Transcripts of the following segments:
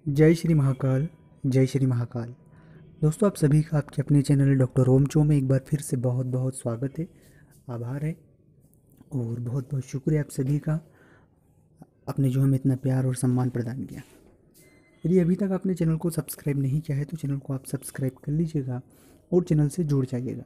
जय श्री महाकाल। जय श्री महाकाल। दोस्तों, आप सभी का आपके अपने चैनल डॉक्टर ओम चो में एक बार फिर से बहुत बहुत स्वागत है, आभार है और बहुत बहुत शुक्रिया आप सभी का, आपने जो हमें इतना प्यार और सम्मान प्रदान किया। यदि अभी तक आपने चैनल को सब्सक्राइब नहीं किया है तो चैनल को आप सब्सक्राइब कर लीजिएगा और चैनल से जुड़ जाइएगा।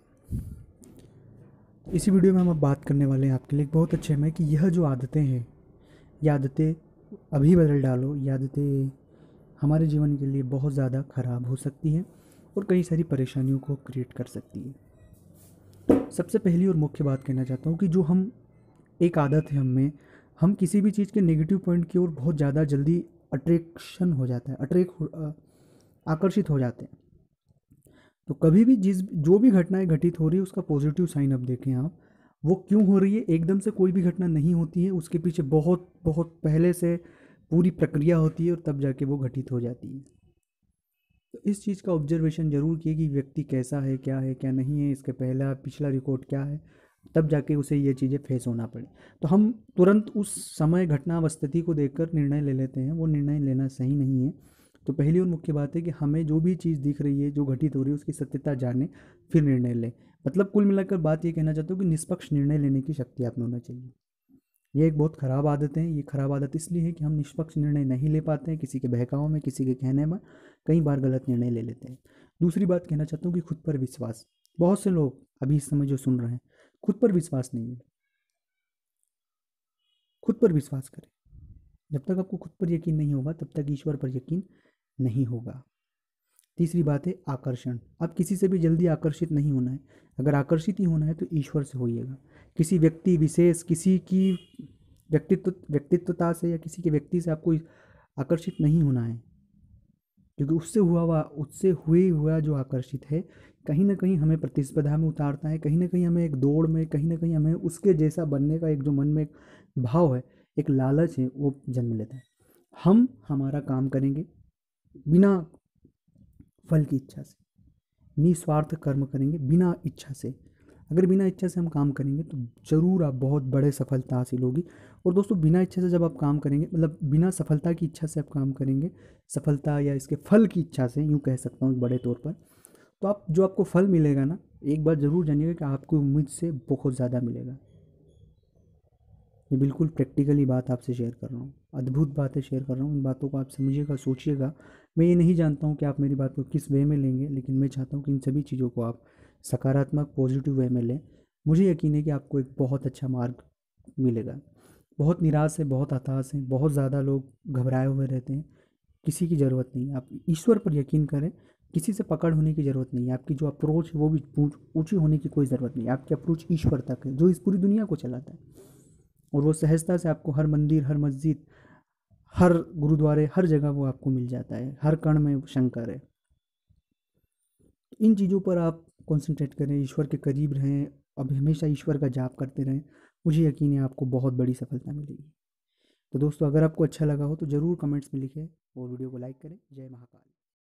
इसी वीडियो में हम अब बात करने वाले हैं आपके लिए बहुत अच्छे में कि यह जो आदतें हैं, ये आदतें अभी बदल डालो, ये आदतें हमारे जीवन के लिए बहुत ज़्यादा ख़राब हो सकती है और कई सारी परेशानियों को क्रिएट कर सकती है। सबसे पहली और मुख्य बात कहना चाहता हूँ कि जो हम एक आदत है हम किसी भी चीज़ के नेगेटिव पॉइंट की ओर बहुत ज़्यादा जल्दी अट्रैक्शन हो जाता है, आकर्षित हो जाते हैं। तो कभी भी जो भी घटनाएं घटित हो रही है उसका पॉजिटिव साइन अब देखें आप, वो क्यों हो रही है। एकदम से कोई भी घटना नहीं होती है, उसके पीछे बहुत बहुत पहले से पूरी प्रक्रिया होती है और तब जाके वो घटित हो जाती है। तो इस चीज़ का ऑब्जर्वेशन ज़रूर किए कि व्यक्ति कैसा है, क्या नहीं है, इसके पहला पिछला रिकॉर्ड क्या है, तब जाके उसे ये चीज़ें फेस होना पड़े। तो हम तुरंत उस समय घटना व स्थिति को देखकर निर्णय ले लेते हैं, वो निर्णय लेना सही नहीं है। तो पहली और मुख्य बात है कि हमें जो भी चीज़ दिख रही है, जो घटित हो रही है, उसकी सत्यता जाने फिर निर्णय लें। मतलब कुल मिलाकर बात ये कहना चाहता हूँ कि निष्पक्ष निर्णय लेने की शक्ति आप में होना चाहिए। ये एक बहुत ख़राब आदत है। ये ख़राब आदत इसलिए है कि हम निष्पक्ष निर्णय नहीं ले पाते हैं, किसी के बहकाव में, किसी के कहने में कई बार गलत निर्णय ले लेते हैं। दूसरी बात कहना चाहता हूँ कि खुद पर विश्वास। बहुत से लोग अभी इस समय जो सुन रहे हैं, खुद पर विश्वास नहीं है। खुद पर विश्वास करें। जब तक आपको खुद पर यकीन नहीं होगा तब तक ईश्वर पर यकीन नहीं होगा। तीसरी बात है आकर्षण। आप किसी से भी जल्दी आकर्षित नहीं होना है। अगर आकर्षित ही होना है तो ईश्वर से होइएगा। किसी व्यक्ति विशेष, किसी की व्यक्तित्वता से या किसी के व्यक्ति से आपको आकर्षित नहीं होना है, क्योंकि उससे हुए हुआ जो आकर्षित है कहीं ना कहीं हमें प्रतिस्पर्धा में उतारता है, कहीं ना कहीं हमें एक दौड़ में, कहीं ना कहीं हमें उसके जैसा बनने का एक जो मन में एक भाव है, एक लालच है, वो जन्म लेता है। हम हमारा काम करेंगे बिना फल की इच्छा से, निस्वार्थ कर्म करेंगे बिना इच्छा से। अगर बिना इच्छा से हम काम करेंगे तो ज़रूर आप बहुत बड़े सफलता हासिल होगी। और दोस्तों, बिना इच्छा से जब आप काम करेंगे, मतलब बिना सफलता की इच्छा से आप काम करेंगे, सफलता या इसके फल की इच्छा से, यूँ कह सकता हूँ बड़े तौर पर, तो आपको फल मिलेगा ना, एक बार ज़रूर जानिएगा कि आपको उम्मीद से बहुत ज़्यादा मिलेगा। ये बिल्कुल प्रैक्टिकली बात आपसे शेयर कर रहा हूँ, अद्भुत बातें शेयर कर रहा हूँ। इन बातों को आप समझिएगा, सोचिएगा। मैं ये नहीं जानता हूँ कि आप मेरी बात को किस वे में लेंगे, लेकिन मैं चाहता हूँ कि इन सभी चीज़ों को आप सकारात्मक पॉजिटिव वे में लें। मुझे यकीन है कि आपको एक बहुत अच्छा मार्ग मिलेगा। बहुत निराश है, बहुत हताश है, बहुत ज़्यादा लोग घबराए हुए रहते हैं। किसी की ज़रूरत नहीं है, आप ईश्वर पर यकीन करें। किसी से पकड़ होने की ज़रूरत नहीं है। आपकी जो अप्रोच है वो भी ऊंची होने की कोई ज़रूरत नहीं है। आपकी अप्रोच ईश्वर तक है, जो इस पूरी दुनिया को चलाता है, और वो सहजता से आपको हर मंदिर, हर मस्जिद, हर गुरुद्वारे, हर जगह वो आपको मिल जाता है। हर कण में शंकर है। इन चीज़ों पर आप कंसंट्रेट करें, ईश्वर के करीब रहें, अब हमेशा ईश्वर का जाप करते रहें। मुझे यकीन है आपको बहुत बड़ी सफलता मिलेगी। तो दोस्तों, अगर आपको अच्छा लगा हो तो ज़रूर कमेंट्स में लिखें और वीडियो को लाइक करें। जय महाकाल।